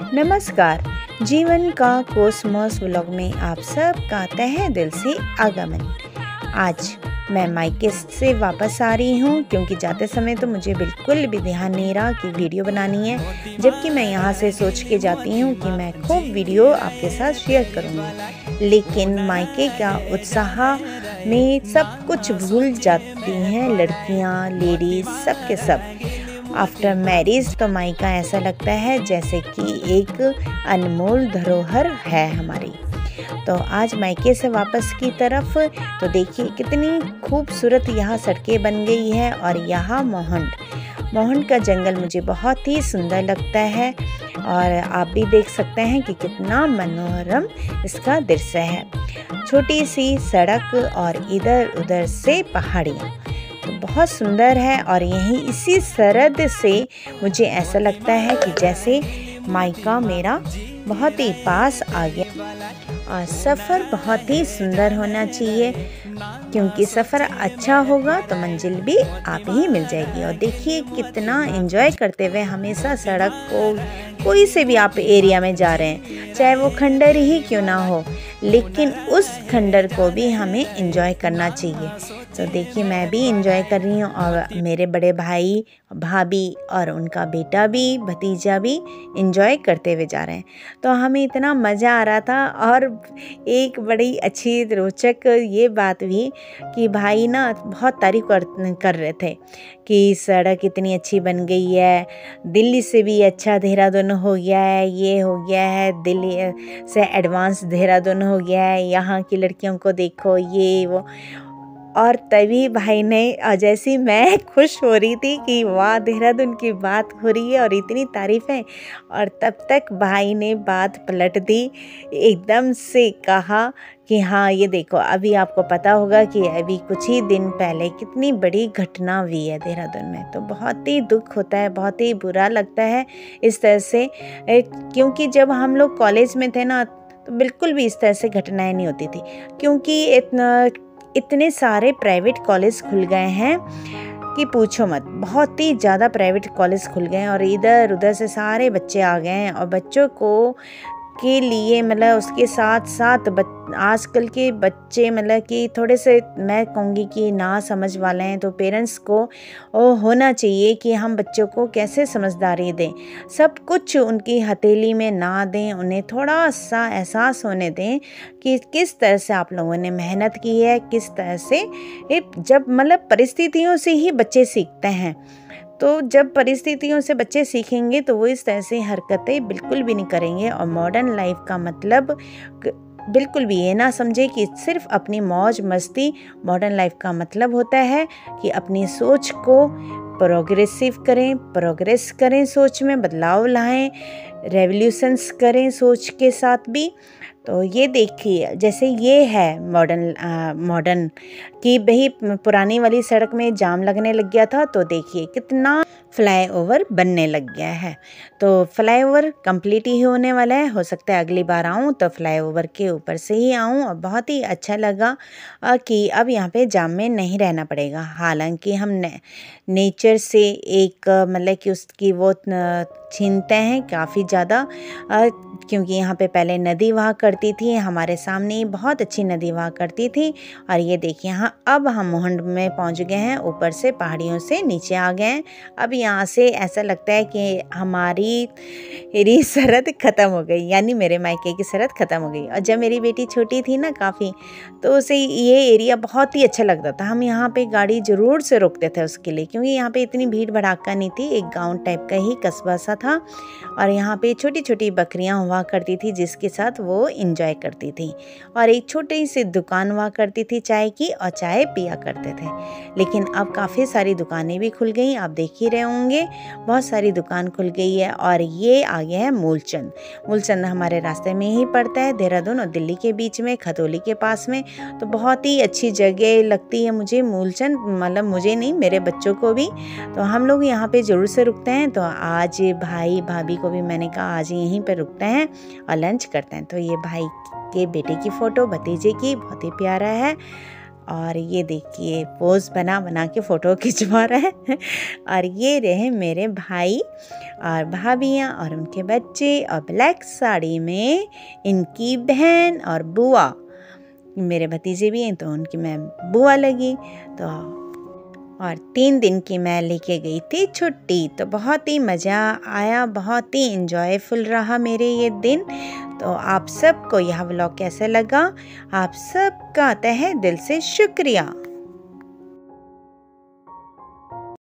नमस्कार। जीवन का कोसमॉस व्लॉग में आप सबका तहे दिल से आगमन। आज मैं मायके से वापस आ रही हूँ क्योंकि जाते समय तो मुझे बिल्कुल भी ध्यान नहीं रहा कि वीडियो बनानी है, जबकि मैं यहाँ से सोच के जाती हूँ कि मैं खूब वीडियो आपके साथ शेयर करूँगी। लेकिन मायके का उत्साह में सब कुछ भूल जाती हैं लड़कियाँ, लेडीज़, सब के सब। आफ्टर मैरिज तो मायका ऐसा लगता है जैसे कि एक अनमोल धरोहर है हमारी। तो आज मायके से वापस की तरफ तो देखिए कितनी खूबसूरत यहाँ सड़कें बन गई है और यहाँ मोहंड का जंगल मुझे बहुत ही सुंदर लगता है और आप भी देख सकते हैं कि कितना मनोरम इसका दृश्य है। छोटी सी सड़क और इधर उधर से पहाड़ियाँ तो बहुत सुंदर है और यहीं इसी सरहद से मुझे ऐसा लगता है कि जैसे मायका मेरा बहुत ही पास आ गया। और सफ़र बहुत ही सुंदर होना चाहिए क्योंकि सफ़र अच्छा होगा तो मंजिल भी आप ही मिल जाएगी। और देखिए कितना एंजॉय करते हुए हमेशा सड़क को कोई से भी आप एरिया में जा रहे हैं, चाहे वो खंडर ही क्यों ना हो, लेकिन उस खंडर को भी हमें एंजॉय करना चाहिए। तो देखिए मैं भी एंजॉय कर रही हूँ और मेरे बड़े भाई, भाभी और उनका बेटा भी, भतीजा भी एंजॉय करते हुए जा रहे हैं। तो हमें इतना मज़ा आ रहा था। और एक बड़ी अच्छी रोचक ये बात भी कि भाई ना बहुत तारीफ कर रहे थे कि सड़क इतनी अच्छी बन गई है, दिल्ली से भी अच्छा देहरादून हो गया है, ये हो गया है, दिल्ली से एडवांस देहरादून हो गया है, यहाँ की लड़कियों को देखो, ये वो। और तभी भाई ने, जैसी मैं खुश हो रही थी कि वाह देहरादून की बात हो रही है और इतनी तारीफ़ है, और तब तक भाई ने बात पलट दी, एकदम से कहा कि हाँ ये देखो, अभी आपको पता होगा कि अभी कुछ ही दिन पहले कितनी बड़ी घटना हुई है देहरादून में। तो बहुत ही दुख होता है, बहुत ही बुरा लगता है इस तरह से, क्योंकि जब हम लोग कॉलेज में थे ना तो बिल्कुल भी इस तरह से घटनाएं नहीं होती थी, क्योंकि इतने सारे प्राइवेट कॉलेज खुल गए हैं कि पूछो मत। बहुत ही ज़्यादा प्राइवेट कॉलेज खुल गए हैं और इधर उधर से सारे बच्चे आ गए हैं। और बच्चों को के लिए मतलब उसके साथ साथ आजकल के बच्चे मतलब कि थोड़े से मैं कहूँगी कि ना समझ वाले हैं। तो पेरेंट्स को होना चाहिए कि हम बच्चों को कैसे समझदारी दें, सब कुछ उनकी हथेली में ना दें, उन्हें थोड़ा सा एहसास होने दें कि किस तरह से आप लोगों ने मेहनत की है, किस तरह से जब मतलब परिस्थितियों से ही बच्चे सीखते हैं। तो जब परिस्थितियों से बच्चे सीखेंगे तो वो इस तरह से हरकतें बिल्कुल भी नहीं करेंगे। और मॉडर्न लाइफ का मतलब बिल्कुल भी ये ना समझे कि सिर्फ अपनी मौज मस्ती मॉडर्न लाइफ का मतलब होता है कि अपनी सोच को प्रोग्रेस करें, सोच में बदलाव लाएं, रेवोल्यूशंस करें सोच के साथ भी। तो ये देखिए जैसे ये है मॉडर्न कि भाई पुरानी वाली सड़क में जाम लगने लग गया था, तो देखिए कितना फ्लाईओवर बनने लग गया है। तो फ्लाईओवर कंप्लीट ही होने वाला है, हो सकता है अगली बार आऊँ तो फ्लाईओवर के ऊपर से ही आऊँ। और बहुत ही अच्छा लगा कि अब यहाँ पे जाम में नहीं रहना पड़ेगा। हालांकि हम नेचर से एक मतलब कि उसकी वो छीनते हैं काफ़ी ज़्यादा, क्योंकि यहाँ पे पहले नदी वहाँ करती थी, हमारे सामने ही बहुत अच्छी नदी वहाँ करती थी। और ये देखिए यहाँ अब हम मोहंड में पहुँच गए हैं, ऊपर से पहाड़ियों से नीचे आ गए हैं। अब यहाँ से ऐसा लगता है कि हमारी सरहद ख़त्म हो गई, यानी मेरे मायके की सरहद ख़त्म हो गई। और जब मेरी बेटी छोटी थी ना काफ़ी, तो उसे ये एरिया बहुत ही अच्छा लगता था। हम यहाँ पे गाड़ी ज़रूर से रोकते थे उसके लिए, क्योंकि यहाँ पे इतनी भीड़ भड़ाका नहीं थी, एक गाँव टाइप का ही कस्बा सा था। और यहाँ पे छोटी छोटी बकरियाँ हुआ करती थी जिसके साथ वो इंजॉय करती थी। और एक छोटी सी दुकान हुआ करती थी चाय की, और चाय पिया करते थे। लेकिन अब काफ़ी सारी दुकानें भी खुल गई, आप देख ही रहे होंगे, बहुत सारी दुकान खुल गई है। और ये आ गया है मूलचंद हमारे रास्ते में ही पड़ता है, देहरादून और दिल्ली के बीच में, खतौली के पास में। तो बहुत ही अच्छी जगह लगती है मुझे मूलचंद, मतलब मुझे नहीं, मेरे बच्चों को भी। तो हम लोग यहाँ पे ज़रूर से रुकते हैं। तो आज भाई भाभी को भी मैंने कहा आज यहीं पर रुकते हैं और लंच करते हैं। तो ये भाई के बेटे की फ़ोटो, भतीजे की, बहुत ही प्यारा है। और ये देखिए पोज बना बना के फ़ोटो खिंचवा रहा है। और ये रहे मेरे भाई और भाभियाँ और उनके बच्चे, और ब्लैक साड़ी में इनकी बहन और बुआ, मेरे भतीजे भी हैं तो उनकी मैं बुआ लगी। तो और 3 दिन की मैं लेके गई थी छुट्टी, तो बहुत ही मज़ा आया, बहुत ही इंजॉयफुल रहा मेरे ये दिन। तो आप सबको यह व्लॉग कैसे लगा? आप सबका तहे दिल से शुक्रिया।